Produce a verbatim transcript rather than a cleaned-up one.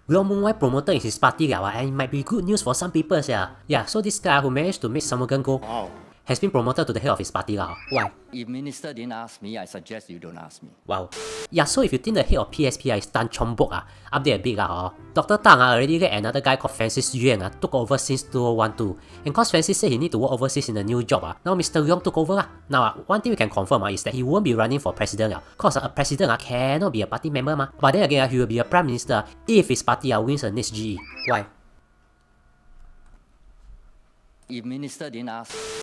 Leong Mun Wai promoted in his party lah, and it might be good news for some people, yeah. Yeah, so this guy who managed to make Samugan go Wow. has been promoted to the head of his party lah. Why? If minister didn't ask me, I suggest you don't ask me. Wow. Yeah, so if you think the head of P S P ah, is Tan Chong Bok, ah, update a bit lah, oh. Doctor Tang ah, already let another guy called Francis Yuan ah, took over since two thousand twelve. And cause Francis said he need to work overseas in a new job, ah, now Mister Leong took over. Ah. Now, ah, one thing we can confirm ah, is that he won't be running for president. Ah, cause ah, a president ah, cannot be a party member. Ma. But then again, ah, he will be a prime minister ah, if his party ah, wins the next G E. Why? If minister didn't ask